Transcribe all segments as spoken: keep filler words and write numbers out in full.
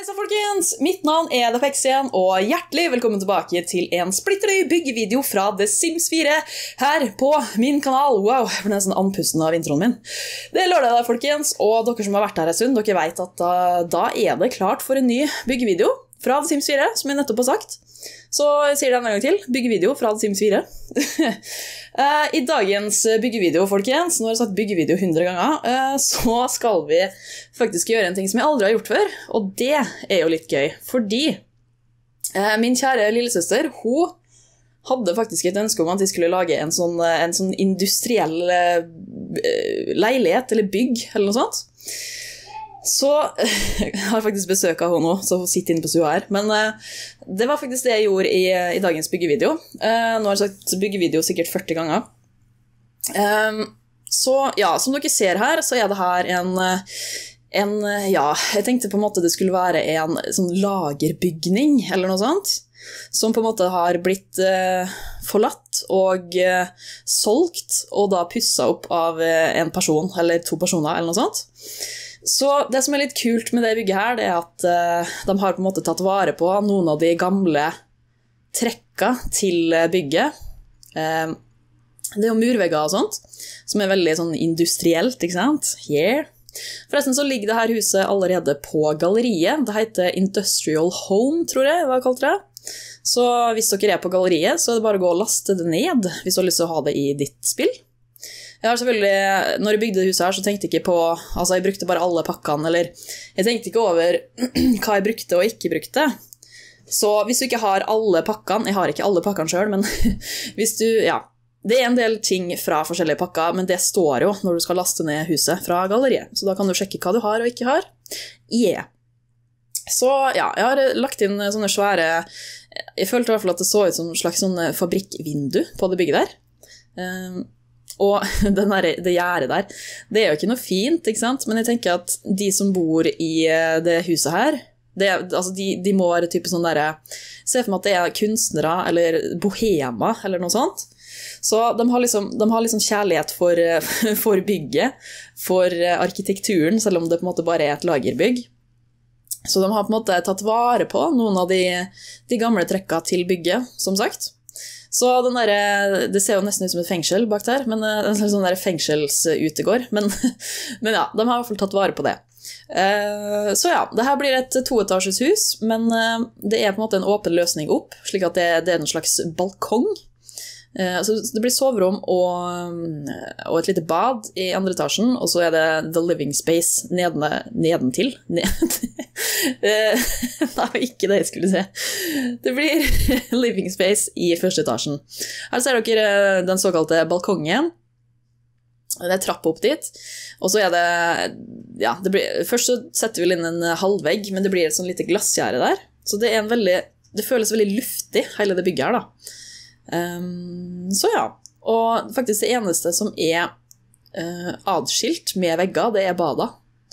Hei så folkens, mitt navn er Defexian, og hjertelig velkommen tilbake til en splitterøy byggevideo fra The Sims fire her på min kanal. Wow, jeg ble nesten andpusten av introen min. Det er lørdag da folkens, og dere som har vært her en stund, dere vet at da, da er det klart for en ny byggevideo fra The Sims fire, som jeg nettopp har sagt. Så jeg sier det en gang til, byggevideo fra The Sims fire. I dagens byggevideo, folkens, nå har jeg sagt byggevideo hundre ganger, så skal vi faktisk gjøre en ting som jeg aldri har gjort før, og det er jo litt gøy, fordi min kjære lillesøster, hun hadde faktisk et ønske om at de skulle lage en sånn, en sånn industriell leilighet eller bygg, eller noe sånt. Så jeg har faktisk besøk av henne nå, så hun sitter inne på stua her. Men uh, det var faktisk det jeg gjorde i, i dagens byggevideo. Uh, nå har jeg sagt byggevideo sikkert førti ganger. Um, så ja, som dere ser her, så er det her en, en, ja, jeg tenkte på en måte det skulle være en sånn lagerbygning, eller noe sånt, som på en måte har blitt uh, forlatt og uh, solgt, og da pusset opp av uh, en person, eller to personer, eller noe sånt. Så det som er litt kult med det bygget her, det er at uh, de har på en måte tatt vare på noen av de gamle trekka til bygget. Uh, det er jo murvegger og sånt, som er veldig sånn industrielt, ikke sant? Yeah. Forresten så ligger det her huset allerede på galleriet. Det heter Industrial Home, tror jeg, hva kalte det? Så hvis dere er på galleriet, så er det bare å gå og laste det ned, hvis du har lyst til å ha det i ditt spill. Jeg har selvfølgelig, når jeg bygde det huset her, så tenkte jeg ikke på, altså jeg brukte bare alle pakkene, eller jeg tenkte ikke over hva jeg brukte og ikke brukte. Så hvis du ikke har alle pakkene, jeg har ikke alle pakkene selv, men hvis du, ja, det er en del ting fra forskjellige pakker, men det står jo når du skal laste ned huset fra galleriet, så da kan du sjekke hva du har og ikke har. Yeah. Så ja, jeg har lagt inn sånne svære, jeg følte i hvert fall at det så ut som en slags sånn fabrikkvindu på det bygget der. Um, Og den der, det gjerdet der, det er jo ikke noe fint, ikke sant? Men jeg tenker at de som bor i det huset her, det, altså de, de må være type sånn der, se for meg at det er kunstnere eller bohema eller noe sånt. Så de har liksom, de har liksom kjærlighet for, for bygget, for arkitekturen, selv om det på en måte bare er et lagerbygg. Så de har på en måte tatt vare på noen av de, de gamle trekka til bygget, som sagt. Så den der, det ser jo nesten ut som et fengsel bak der, men det er en sånn der fengselsutegård. Men, men ja, de har i hvert fall tatt vare på det. Så ja, det her blir et toetasjes hus, men det er på en måte en åpen løsning opp, slik at det, det er en slags balkong. Så det blir soverom og, og et lite bad i andre etasjen, og så er det the living space neden, nedentil. Ned. Det var ikke det jeg skulle se. Det blir living space i første etasjen. Her ser dere den såkalte balkongen. Det er trapp opp dit, og så er det, ja, det blir, først så setter vi inn en halvvegg, men det blir et sånn lite glassgjerde der. Så det er en veldig, det føles veldig luftig, hele det bygget her da. Um, så ja, og faktisk det eneste som er uh, adskilt med vegger, det er bada.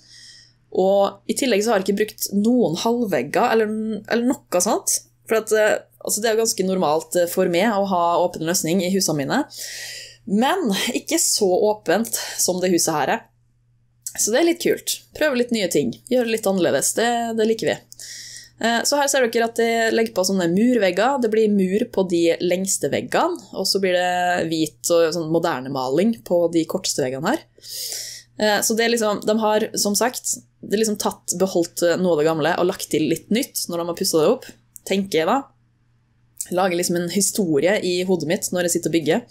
Og i tillegg så har jeg ikke brukt noen halvvegger eller, eller noe sånt, for at, uh, altså det er jo ganske normalt for meg å ha åpen løsning i husene mine, men ikke så åpent som det huset her er. Så det er litt kult. Prøve litt nye ting, gjøre det litt annerledes, det, det liker vi. Så her ser dere at jeg legger på sånne murvegger. Det blir mur på de lengste veggene, og så blir det hvit og sånn moderne maling på de korteste veggene her. Så det er liksom, de har som sagt, det er liksom tatt, beholdt noe av det gamle og lagt til litt nytt når de har pusset det opp, tenker jeg da. Lager liksom en historie i hodet mitt når jeg sitter og bygger.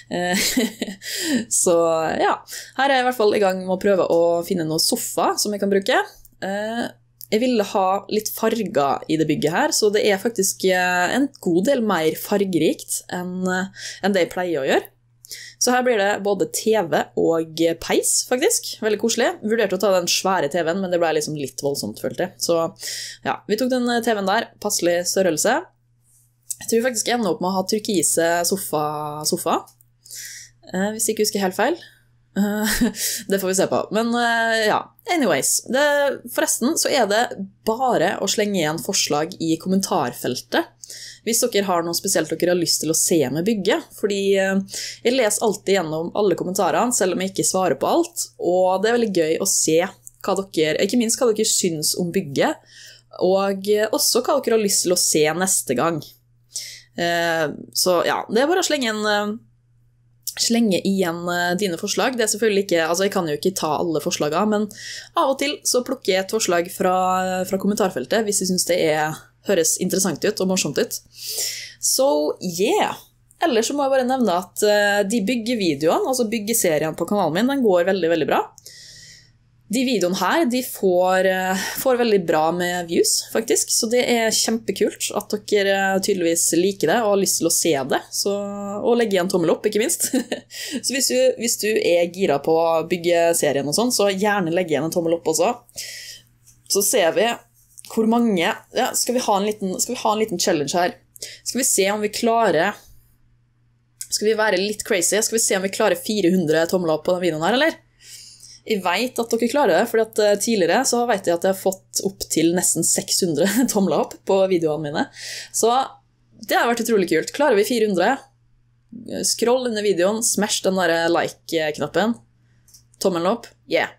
Så ja, her er jeg i hvert fall i gang med å prøve å finne noen sofa som jeg kan bruke. Jeg ville ha litt farger i det bygget her, så det er faktisk en god del mer fargerikt enn, enn det jeg pleier å gjøre. Så her blir det både T V og peis, faktisk. Veldig koselig. Vurderte å ta den svære T V-en, men det ble liksom litt voldsomt, følte jeg. Så ja, vi tok den T V-en der, passelig størrelse. Jeg tror faktisk jeg ender opp med å ha turkise sofa, sofa. Eh, hvis jeg ikke husker helt feil. Det får vi se på, men uh, ja, anyways, det, forresten så er det bare å slenge igjen forslag i kommentarfeltet hvis dere har noe spesielt dere har lyst til å se med bygget, fordi uh, jeg leser alltid gjennom alle kommentarene, selv om jeg ikke svarer på alt, og det er veldig gøy å se hva dere, ikke minst hva dere syns om bygget, og også hva dere har lyst til å se neste gang. Så ja, det er bare å slenge en slenge igjen dine forslag. Det er selvfølgelig ikke, altså jeg kan jo ikke ta alle forslagene, men av og til så plukker jeg et forslag fra, fra kommentarfeltet hvis jeg synes det er, høres interessant ut og morsomt ut. Så yeah! Ellers så må jeg bare nevne at de byggevideoene, altså byggeserien på kanalen min, den går veldig, veldig bra. De videoene her, de får, får veldig bra med views, faktisk. Så det er kjempekult at dere tydeligvis liker det og har lyst til å se det. Så, og legge igjen tommel opp, ikke minst. Så hvis du, hvis du er gira på byggeserien og sånn, så gjerne legge igjen en tommel opp også. Så ser vi hvor mange... Ja, skal vi ha en liten, skal vi ha en liten challenge her? Skal vi se om vi klarer... Skal vi være litt crazy? Skal vi se om vi klarer fire hundre tommel opp på den videoen her, eller? Jeg vet at dere klarer det, for at tidligere så vet jeg at jeg har fått opp til nesten seks hundre tomler opp på videoene mine. Så det har vært utrolig kult. Klarer vi fire hundre? Scroll under videoen, smash den der like-knappen. Tommelen opp. Yeah.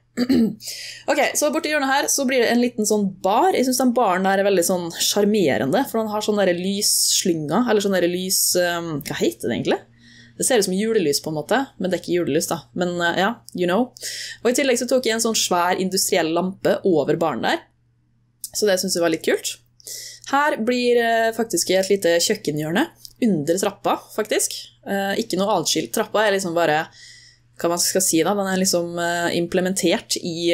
Ok, så borti hjørnet her så blir det en liten sånn bar. Jeg synes den baren der er veldig sånn charmerende, for den har sånne der lysslynger, eller sånne der lys... Um, hva heter det egentlig? Det ser ut som julelys på en måte, men det er ikke julelys da. Men uh, ja, you know. Og i tillegg så tok jeg en sånn svær industriell lampe over baren der. Så det synes jeg var litt kult. Her blir uh, faktisk et lite kjøkkenhjørne under trappa, faktisk. Uh, ikke noe adskilt. Trappa er liksom bare, hva man skal si da, den er liksom uh, implementert i,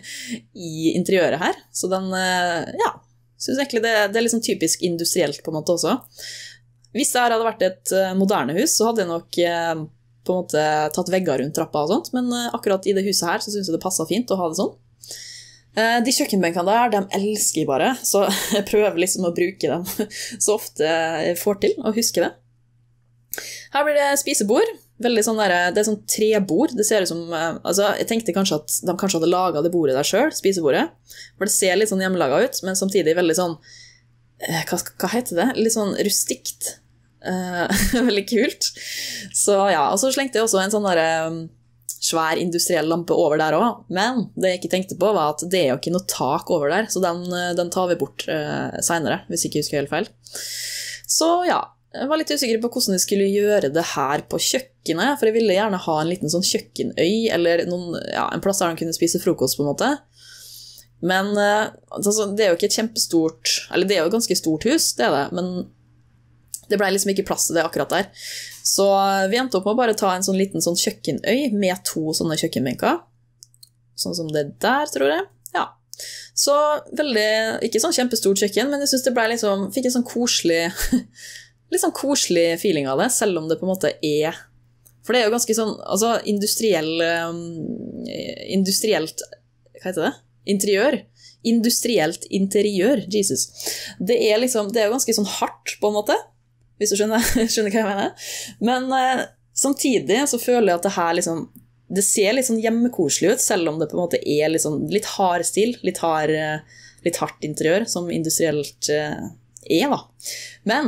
i interiøret her. Så den, uh, ja, synes egentlig det, det er liksom typisk industrielt på en måte også. Hvis det her hadde vært et moderne hus, så hadde jeg nok eh, på en måte tatt vegger rundt trappa og sånt, men eh, akkurat i det huset her så synes jeg det passet fint å ha det sånn. Eh, de kjøkkenbenkene der, de elsker jeg bare, så jeg prøver liksom å bruke dem så ofte jeg får til å huske det. Her blir det spisebord, veldig sånn der, det er sånn trebord, det ser ut som, eh, altså jeg tenkte kanskje at de kanskje hadde laget det bordet der selv, spisebordet, for det ser litt sånn hjemmelaget ut, men samtidig veldig sånn, eh, hva, hva heter det? Litt sånn rustikt. Uh, veldig kult. Så ja, og så slengte jeg også en sånn der um, svær industriell lampe over der også. Men det jeg ikke tenkte på var at det er jo ikke noe tak over der, så den, den tar vi bort uh, senere, hvis jeg ikke husker helt feil. Så ja, jeg var litt usikker på hvordan jeg skulle gjøre det her på kjøkkenet, for jeg ville gjerne ha en liten sånn kjøkkenøy, eller noen, ja, en plass der de kunne spise frokost på en måte. Men uh, altså, det er jo ikke et kjempestort, eller det er jo et ganske stort hus, det er det, men det ble liksom ikke plass til det akkurat der. Så vi endte opp med å bare ta en sånn liten sånn kjøkkenøy med to sånne kjøkkenbenker. Sånn som det der, tror jeg. Ja. Så veldig, ikke sånn kjempestort kjøkken, men jeg synes det ble liksom, fikk en sånn koselig, litt sånn koselig feeling av det, selv om det på en måte er, for det er jo ganske sånn, altså industriell, um, industrielt, hva heter det? Interiør. Industrielt interiør, Jesus. Det er liksom, det er jo ganske sånn hardt på en måte, hvis du skjønner, skjønner hva jeg mener. Men eh, samtidig så føler jeg at det her liksom, det ser litt sånn hjemmekoselig ut, selv om det på en måte er litt, sånn, litt hard stil, litt, hard, litt hardt interiør, som industrielt eh, er da. Men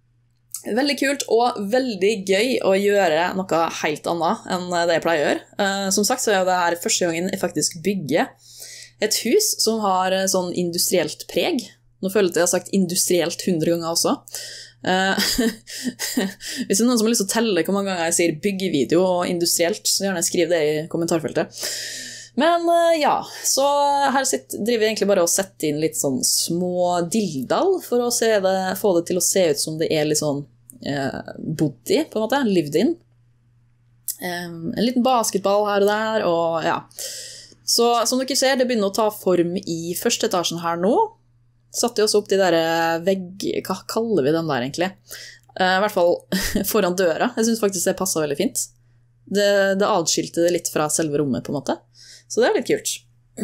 veldig kult og veldig gøy å gjøre noe helt annet enn det jeg pleier å gjøre. Eh, som sagt så er det her første gangen jeg faktisk bygger et hus som har sånn industrielt preg. Nå føler jeg at jeg har sagt industrielt hundre ganger også. Uh, hvis det er noen som har lyst til å telle hvor mange ganger jeg sier byggevideo og industrielt, så gjerne skriv det i kommentarfeltet. Men uh, ja, så her sitter, driver jeg egentlig bare og setter inn litt sånn små dildal for å se det, få det til å se ut som det er litt sånn uh, body, på en måte, lived in. Um, en liten basketball her og der, og ja. Så som dere ser, det begynner å ta form i første etasjen her nå. Satte jeg også opp de der vegg... Hva kaller vi dem der egentlig? Uh, I hvert fall foran døra. Jeg synes faktisk det passet veldig fint. Det, det adskilte det litt fra selve rommet på en måte. Så det er litt kult.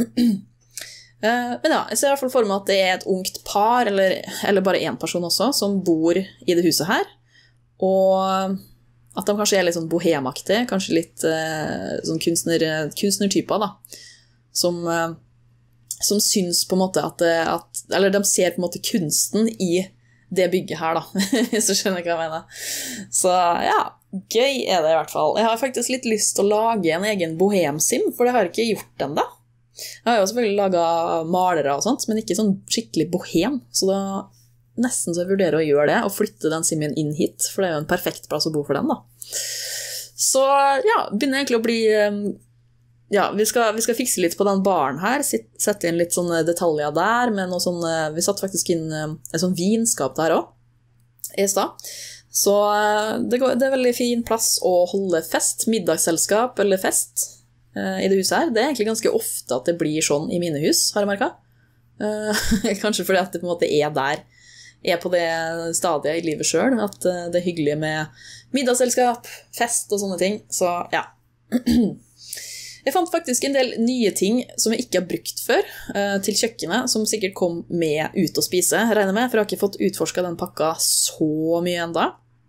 uh, men ja, jeg ser i hvert fall for meg at det er et ungt par, eller, eller bare en person også, som bor i det huset her. Og at de kanskje er litt sånn bohemaktige, kanskje litt uh, sånn kunstner, kunstnertyper da. Som... Uh, som syns på en måte at, at, eller de ser på en måte kunsten i det bygget her da, hvis du skjønner hva jeg mener. Så ja, gøy er det i hvert fall. Jeg har faktisk litt lyst til å lage en egen bohemsim, for det har jeg ikke gjort enda. Jeg har jo selvfølgelig laget malere og sånt, men ikke sånn skikkelig bohem, så da nesten så jeg vurderer å gjøre det, og flytte den simien inn hit, for det er jo en perfekt plass å bo for den da. Så ja, begynner egentlig å bli, ja, vi skal, vi skal fikse litt på den baren her, sette inn litt sånne detaljer der, med noe sånn, vi satt faktisk inn et sånn vinskap der også, i sted. Så det, går, det er veldig fin plass å holde fest, middagsselskap eller fest uh, i det huset her. Det er egentlig ganske ofte at det blir sånn i mine hus, har jeg merket. Uh, kanskje fordi at det på en måte er der, er på det stadiet i livet selv, at uh, det er hyggelig med middagsselskap, fest og sånne ting. Så ja. Jeg fant faktisk en del nye ting som jeg ikke har brukt før uh, til kjøkkenet, som sikkert kom med ut å spise, regner med, for jeg har ikke fått utforsket den pakka så mye enda.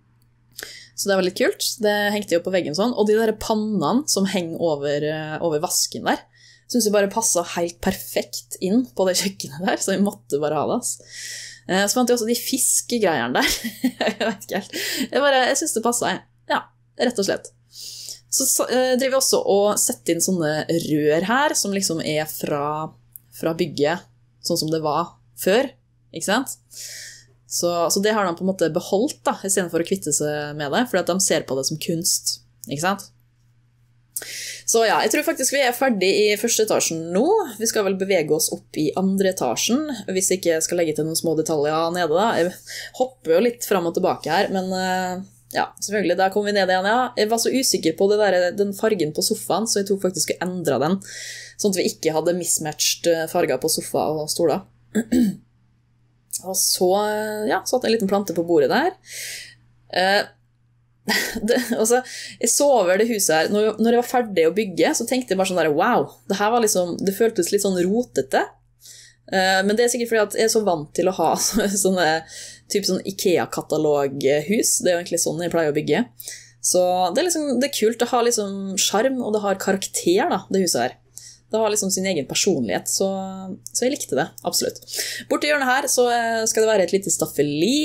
Så det var litt kult. Det hengte jo på veggen sånn. Og de der pannene som henger over, uh, over vasken der, synes jeg bare passet helt perfekt inn på det kjøkkenet der, så jeg måtte bare ha det. Uh, så fant jeg også de fiskegreierne der. Jeg vet ikke helt. Jeg, bare, jeg synes det passet, ja, rett og slett. Så driver vi også og setter inn sånne rør her, som liksom er fra, fra bygget, sånn som det var før, ikke sant? Så, så det har de på en måte beholdt da, i stedet for å kvitte seg med det, for at de ser på det som kunst, ikke sant? Så ja, jeg tror faktisk vi er ferdig i første etasjen nå. Vi skal vel bevege oss opp i andre etasjen, hvis jeg ikke skal legge til noen små detaljer nede da. Jeg hopper jo litt frem og tilbake her, men... Ja, selvfølgelig, der kom vi ned igjen, ja. Jeg var så usikker på det der, den fargen på sofaen, så jeg tok faktisk å endre den, sånn at vi ikke hadde mismatched farger på sofa og stoler. Og så, ja, satt en liten plante på bordet der. Eh, det, altså, jeg så over det huset her, når, når jeg var ferdig å bygge, så tenkte jeg bare sånn der, wow, det her var liksom, det føltes litt sånn rotete. Uh, men det er sikkert fordi at jeg er så vant til å ha så, sånne typ sånn IKEA-kataloghus. Det er jo egentlig sånn jeg pleier å bygge. Så det er liksom, det er kult. Det har liksom charm, og det har karakter da, det huset her. Det har liksom sin egen personlighet, så, så jeg likte det, absolutt. Borte i hjørnet her så skal det være et lite staffeli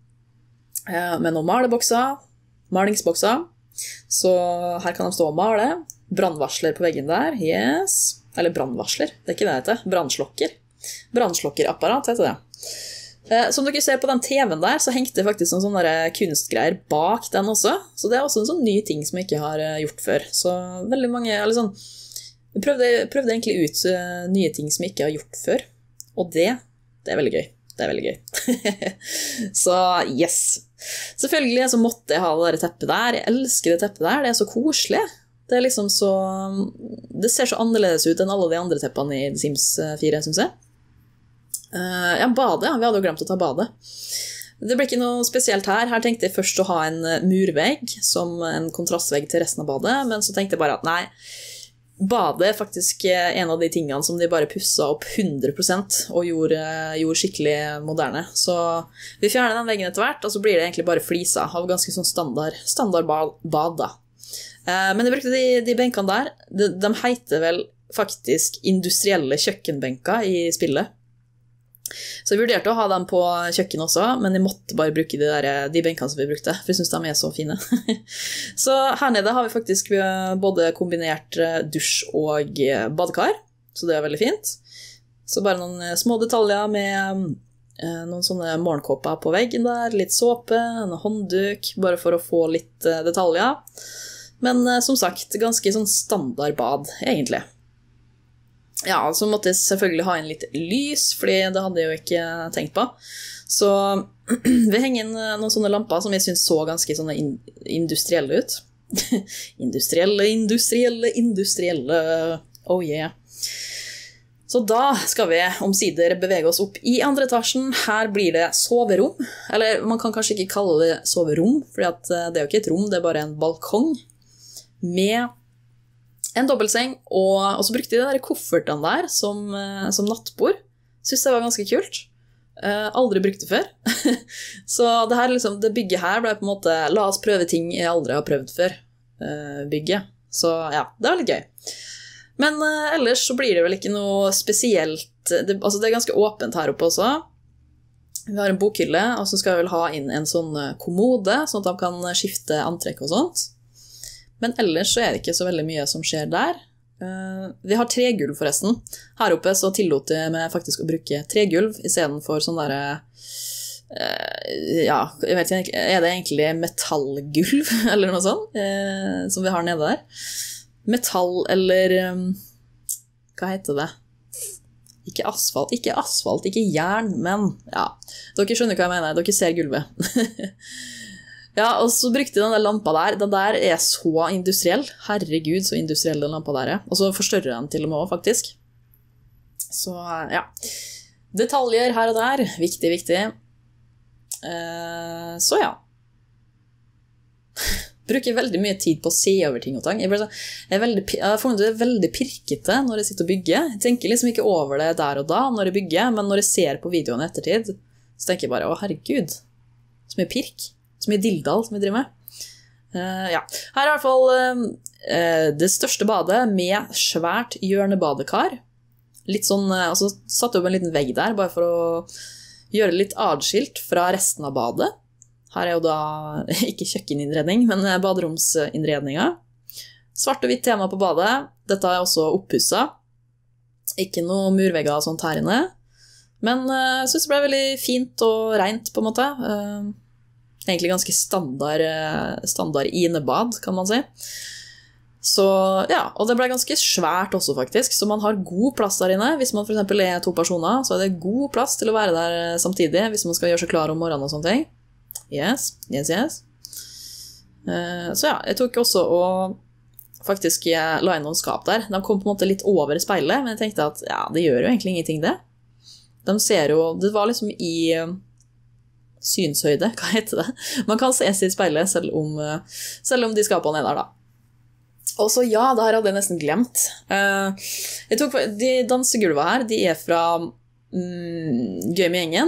uh, med noen malebokser, malingsbokser. Så her kan de stå og male. Brandvarsler på veggen der, yes. Eller brandvarsler, det er ikke det det heter. Brandslokker. Brandslokkerapparat heter det. Eh, som dere ser på den T V-en der, så hengte det faktisk noen sånne kunstgreier bak den også. Så det er også en sånn ny ting som jeg ikke har gjort før. Så veldig mange, eller sånn, jeg prøvde, prøvde egentlig ut uh, nye ting som jeg ikke har gjort før. Og det, det er veldig gøy. Det er veldig gøy. Så yes. Selvfølgelig så måtte jeg ha det der teppet der. Jeg elsker det teppet der, det er så koselig. Det er liksom så, det ser så annerledes ut enn alle de andre teppene i Sims fire, synes jeg. Uh, ja, badet, ja. Vi hadde jo glemt å ta badet. Det ble ikke noe spesielt her. Her tenkte jeg først å ha en murvegg som en kontrastvegg til resten av badet, men så tenkte jeg bare at nei, badet er faktisk en av de tingene som de bare pusset opp hundre prosent og gjorde, gjorde skikkelig moderne. Så vi fjerner den veggen etter hvert, og så blir det egentlig bare flisa av ganske sånn standard, standard bad da. Uh, men jeg brukte de, de benkene der. De, de heter vel faktisk industrielle kjøkkenbenker i spillet. Så jeg vurderte å ha dem på kjøkken også, men jeg måtte bare bruke de, der, de benkene som vi brukte, for jeg synes de er så fine. Så her nede har vi faktisk både kombinert dusj og badekar, så det er veldig fint. Så bare noen små detaljer med noen sånne morgenkåper på veggen der, litt såpe, en håndduk, bare for å få litt detaljer. Men som sagt, ganske sånn standard bad, egentlig. Ja, så måtte jeg selvfølgelig ha en litt lys, fordi det hadde jeg jo ikke tenkt på. Så vi henger inn noen sånne lamper som jeg synes så ganske sånne industrielle ut. Industrielle, industrielle, industrielle, oh yeah. Så da skal vi omsider bevege oss opp i andre etasjen. Her blir det soverom, eller man kan kanskje ikke kalle det soverom, for det er jo ikke et rom, det er bare en balkong med en dobbeltseng, og, og så brukte de de der koffertene der som, som nattbord. Synes det var ganske kult. Uh, aldri brukt det før. Så det, her, liksom, det bygget her ble på en måte, la oss prøve ting jeg aldri har prøvd før, uh, bygget. Så ja, det var litt gøy. Men uh, ellers så blir det vel ikke noe spesielt, det, altså det er ganske åpent her oppe også. Vi har en bokhylle, og så skal vi vel ha inn en sånn kommode, sånn at de kan skifte antrekk og sånt. Men ellers så er det ikke så veldig mye som skjer der. Uh, vi har tregulv forresten. Her oppe så tillot jeg meg faktisk å bruke tregulv i stedet for sånn der uh, ja, jeg vet ikke, er det egentlig metallgulv eller noe sånt uh, som vi har nede der? Metall eller um, hva heter det? Ikke asfalt, ikke asfalt, ikke jern, men ja, dere skjønner hva jeg mener, dere ser gulvet. Ja, og så brukte jeg den der lampa der. Den der er så industriell. Herregud, så industriell den lampa der er. Og så forstørrer den til og med også, faktisk. Så, ja. Detaljer her og der. Viktig, viktig. Uh, så, ja. Bruker veldig mye tid på å se over ting og tang. Jeg, så, jeg, er veldig, jeg har funnet det veldig pirkete når jeg sitter og bygger. Jeg tenker liksom ikke over det der og da når jeg bygger, men når jeg ser på videoen i ettertid, så tenker jeg bare, å herregud, så mye pirk. Så mye dildal som vi driver med. Uh, ja. Her er i hvert fall uh, det største badet med svært hjørnebadekar. Litt sånn, uh, altså satt opp en liten vegg der, bare for å gjøre det litt adskilt fra resten av badet. Her er jo da ikke kjøkkeninnredning, men baderomsinnredninga. Svart og hvitt tema på badet. Dette er også oppusset. Ikke noe murvegger og sånt her inne. Men uh, jeg synes det ble veldig fint og rent på en måte. Uh, Egentlig ganske standard, standard inebad, kan man si. Så, ja, og det ble ganske svært også faktisk, så man har god plass der inne. Hvis man for eksempel er to personer, så er det god plass til å være der samtidig, hvis man skal gjøre seg klar om morgenen og sånne ting. Yes, yes, yes. Så ja, jeg tok også og faktisk la inn noen skap der. De kom på en måte litt over speilet, men jeg tenkte at ja, det gjør jo egentlig ingenting det. De ser jo, det var liksom i synshøyde, hva heter det? Man kan se sitt speilet selv om, selv om de skapene er der da. Og så ja, det her hadde jeg nesten glemt. Jeg tok, de dansegulvene her, de er fra mm, Gøy med gjengen.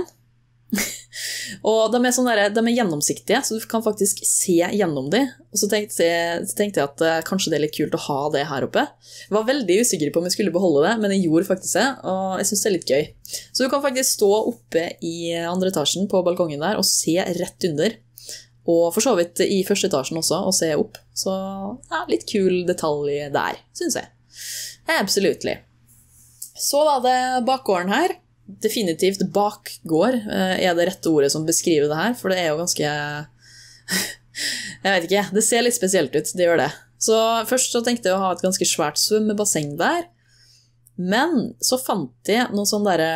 Og de er, sånn der, de er gjennomsiktige, så du kan faktisk se gjennom de. Og så tenkte jeg, så tenkte jeg at uh, kanskje det er litt kult å ha det her oppe. Jeg var veldig usikker på om jeg skulle beholde det, men jeg gjorde faktisk det, og jeg synes det er litt gøy. Så du kan faktisk stå oppe i andre etasjen på balkongen der og se rett under. Og for så vidt i første etasjen også, og se opp. Så ja, litt kul detalj der, synes jeg. Absolutely. Så var det bakgården her. Definitivt bakgård er det rette ordet som beskriver det her, for det er jo ganske jeg vet ikke, det ser litt spesielt ut, det gjør det. Så først så tenkte jeg å ha et ganske svært svømmebasseng der, men så fant jeg noen sånne der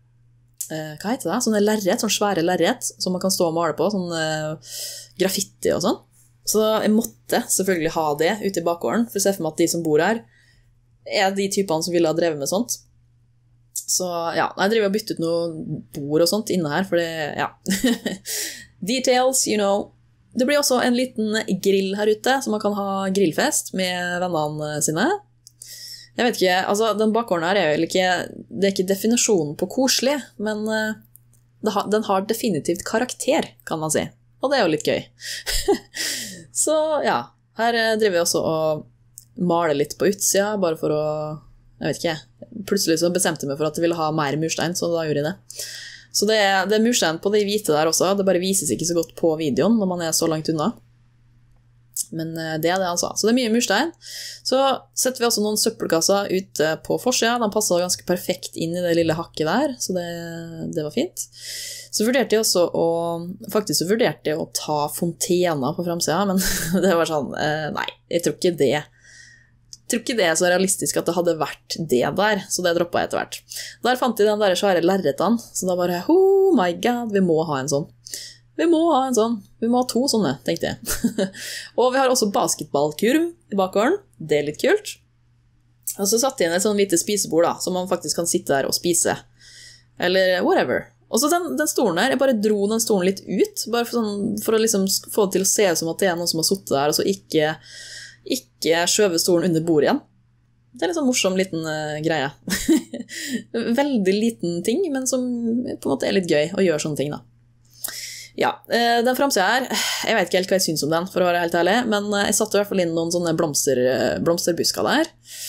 hva heter det? Sånne lerret, sånne svære lerret som man kan stå og male på, sånn graffiti og sånn. Så jeg måtte selvfølgelig ha det ute i bakgården, for å se for meg at de som bor her er de typene som ville ha drevet med sånt. Så ja, jeg driver og bytter ut noe bord og sånt inne her, for det, ja. Details, you know. Det blir også en liten grill her ute, så man kan ha grillfest med vennene sine. Jeg vet ikke, altså den bakgården her er jo ikke, det er ikke definisjonen på koselig, men har, den har definitivt karakter, kan man si. Og det er jo litt gøy. Så ja, her driver vi også og maler litt på utsida, bare for å, jeg vet ikke, plutselig så bestemte jeg meg for at jeg ville ha mer murstein, så da gjorde jeg det. Så det er, det er murstein på de hvite der også, det bare vises ikke så godt på videoen når man er så langt unna. Men det er det han sa. Så det er mye murstein. Så setter vi også noen søppelkasser ute på forsida, de passer ganske perfekt inn i det lille hakket der, så det, det var fint. Så vurderte jeg også å, faktisk så vurderte jeg å ta fontena på fremsida, men det var sånn, nei, jeg tror ikke det. Jeg tror ikke det er så realistisk at det hadde vært det der, så det droppet jeg etter hvert. Der fant jeg den der svære lerretene, så da bare, oh my god, vi må ha en sånn. Vi må ha en sånn. Vi må ha to sånne, tenkte jeg. Og vi har også basketballkurv i bakgården. Det er litt kult. Og så satt jeg inn et sånn lite spisebord da, så man faktisk kan sitte der og spise. Eller whatever. Og så den, den stolen her, jeg bare dro den stolen litt ut, bare for, sånn, for å liksom få det til å se ut som at det er noen som har suttet der, og så ikke... ikke skjøve stolen under bordet igjen. Det er litt sånn morsom liten uh, greie. Veldig liten ting, men som på en måte er litt gøy å gjøre sånne ting da. Ja, uh, den fremsiden her, jeg vet ikke helt hva jeg synes om den, for å være helt ærlig, men uh, jeg satte i hvert fall inn noen sånne blomster, uh, blomsterbusker der.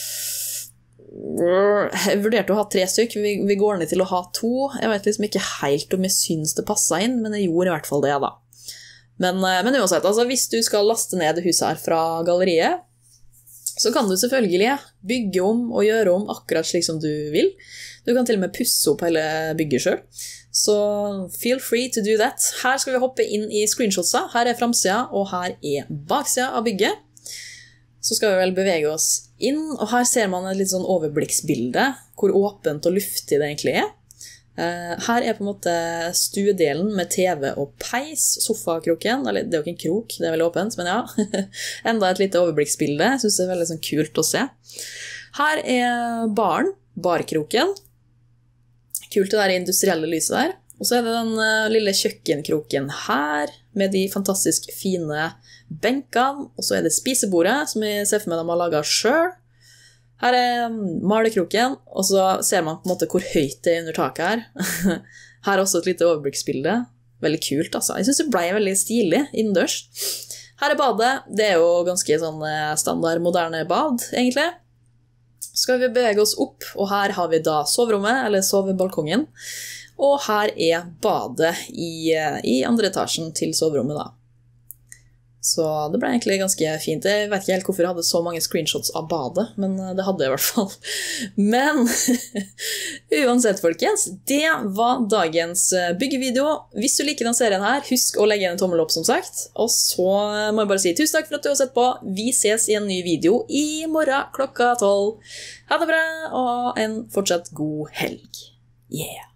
Jeg vurderte å ha tre stykk, vi, vi går ned til å ha to. Jeg vet liksom ikke helt om jeg synes det passet inn, men jeg gjorde i hvert fall det da. Men, men uansett, altså hvis du skal laste ned huset her fra galleriet, Så kan du selvfølgelig bygge om og gjøre om akkurat slik som du vil. Du kan til og med pusse opp hele bygget selv. Så feel free to do that. Her skal vi hoppe inn i screenshotsa. Her er framsida, og her er baksida av bygget. Så skal vi vel bevege oss inn, og her ser man et litt sånn overblikksbilde, hvor åpent og luftig det egentlig er. Her er på en måte stuedelen med T V og peis, sofakroken, eller det er jo ikke en krok, det er veldig åpent, men ja, enda et lite overblikksbilde, jeg synes det er veldig sånn kult å se. Her er baren, barkroken, kult det der industrielle lyset der, og så er det den lille kjøkkenkroken her, med de fantastisk fine benkene, og så er det spisebordet, som jeg ser for meg de har laget selv. Her er malekroken, og så ser man på en måte hvor høyt det er under taket her. Her er også et lite overblikksbilde. Veldig kult, altså. Jeg synes det ble veldig stilig innendørs. Her er badet. Det er jo ganske sånn standard, moderne bad, egentlig. Så skal vi bevege oss opp, og her har vi da soverommet, eller sovebalkongen. Og her er badet i, i andre etasjen til soverommet da. Så det ble egentlig ganske fint. Jeg vet ikke helt hvorfor jeg hadde så mange screenshots av badet, men det hadde jeg i hvert fall. Men uansett, folkens, det var dagens byggevideo. Hvis du liker den serien her, husk å legge en tommel opp som sagt. Og så må jeg bare si tusen takk for at du har sett på. Vi ses i en ny video i morgen klokka tolv. Ha det bra, og en fortsatt god helg. Yeah!